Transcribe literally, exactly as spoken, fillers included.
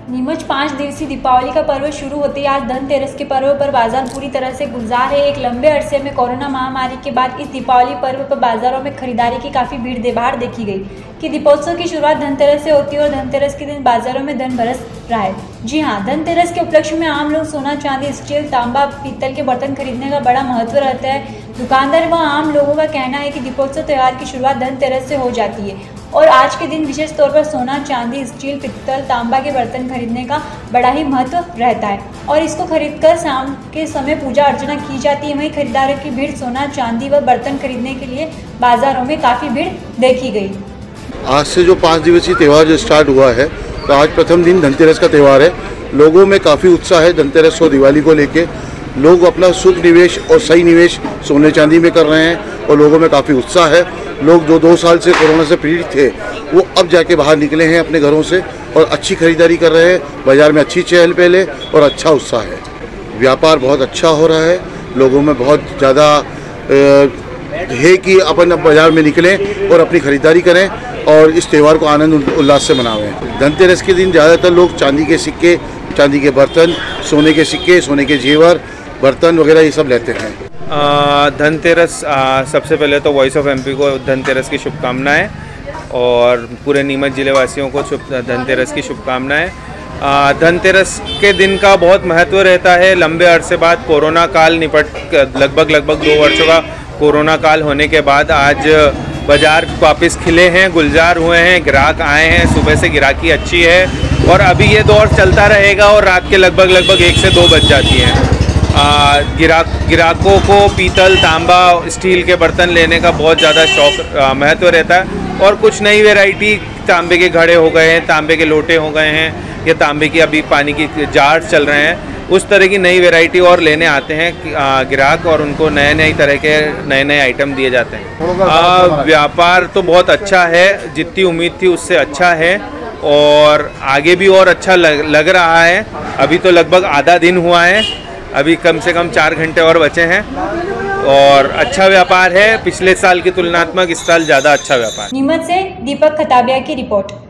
नीमच पाँच दिवसीय दीपावली का पर्व शुरू होते ही आज धनतेरस के पर्व पर बाजार पूरी तरह से गुलजार है। एक लंबे अरसे में कोरोना महामारी के बाद इस दीपावली पर्व पर बाजारों में खरीदारी की काफी भीड़ देबार देखी गई कि दीपोत्सव की शुरुआत धनतेरस से होती है और धनतेरस के दिन बाजारों में धन बरस रहा है। जी हाँ, धनतेरस के उपलक्ष्य में आम लोग सोना, चांदी, स्टील, तांबा, पीतल के बर्तन खरीदने का बड़ा महत्व रहता है। दुकानदार व आम लोगों का कहना है कि दीपोत्सव त्यौहार की शुरुआत धनतेरस से हो जाती है और आज के दिन विशेष तौर पर सोना, चांदी, स्टील, पित्तल, तांबा के बर्तन खरीदने का बड़ा ही महत्व रहता है और इसको खरीदकर शाम के समय पूजा अर्चना की जाती है। वहीं खरीदारों की भीड़ सोना, चांदी व बर्तन खरीदने के लिए बाजारों में काफ़ी भीड़ देखी गई। आज से जो पाँच दिवसीय त्यौहार जो स्टार्ट हुआ है, तो आज प्रथम दिन धनतेरस का त्यौहार है। लोगों में काफ़ी उत्साह है धनतेरस और दिवाली को लेके। लोग अपना शुभ निवेश और सही निवेश सोने चांदी में कर रहे हैं और लोगों में काफ़ी उत्साह है। लोग जो दो साल से कोरोना से पीड़ित थे वो अब जाके बाहर निकले हैं अपने घरों से और अच्छी खरीदारी कर रहे हैं। बाज़ार में अच्छी चहल पहल है और अच्छा उत्साह है। व्यापार बहुत अच्छा हो रहा है। लोगों में बहुत ज़्यादा है कि अपन अब बाज़ार में निकलें और अपनी खरीदारी करें और इस त्यौहार को आनंद उल्लास से मनावें। धनतेरस के दिन ज़्यादातर लोग चांदी के सिक्के, चांदी के बर्तन, सोने के सिक्के, सोने के जेवर, बर्तन वगैरह ये सब लेते हैं। धनतेरस सबसे पहले तो वॉइस ऑफ एमपी को धनतेरस की शुभकामनाएं और पूरे नीमच जिले वासियों को धनतेरस की शुभकामनाएं। धनतेरस के दिन का बहुत महत्व रहता है। लंबे अरसे बाद कोरोना काल निपट लगभग लगभग दो वर्षों का कोरोना काल होने के बाद आज बाज़ार वापस खिले हैं, गुलजार हुए हैं, ग्राहक आए हैं। सुबह से ग्राहकी अच्छी है और अभी ये दौर चलता रहेगा और रात के लगभग लगभग एक से दो बज जाती हैं। गिराक गिराकों को पीतल, तांबा, स्टील के बर्तन लेने का बहुत ज़्यादा शौक महत्व रहता है और कुछ नई वैरायटी तांबे के घड़े हो गए हैं, तांबे के लोटे हो गए हैं या तांबे की अभी पानी की जार चल रहे हैं। उस तरह की नई वैरायटी और लेने आते हैं ग्राहक और उनको नए नए तरह के नए नए आइटम दिए जाते हैं। व्यापार तो बहुत अच्छा है, जितनी उम्मीद थी उससे अच्छा है और आगे भी और अच्छा लग, लग रहा है। अभी तो लगभग आधा दिन हुआ है, अभी कम से कम चार घंटे और बचे हैं और अच्छा व्यापार है। पिछले साल की तुलनात्मक इस साल ज़्यादा अच्छा व्यापार। नीमच से दीपक खताबिया की रिपोर्ट।